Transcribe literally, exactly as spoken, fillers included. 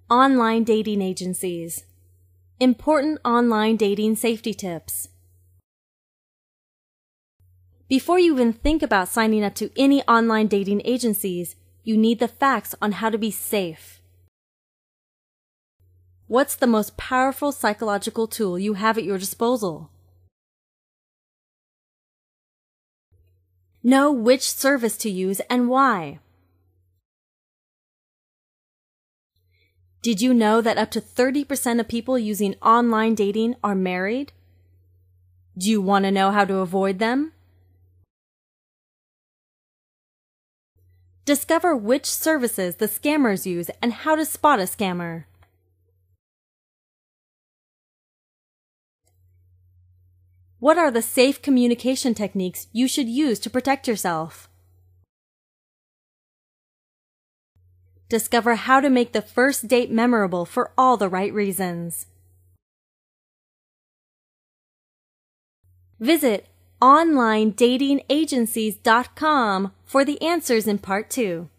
Online dating agencies. Important online dating safety tips. Before you even think about signing up to any online dating agencies, you need the facts on how to be safe. What's the most powerful psychological tool you have at your disposal? Know which service to use and why. Did you know that up to thirty percent of people using online dating are married? Do you want to know how to avoid them? Discover which services the scammers use and how to spot a scammer. What are the safe communication techniques you should use to protect yourself? Discover how to make the first date memorable for all the right reasons. Visit online dating agencies dot com for the answers in part two.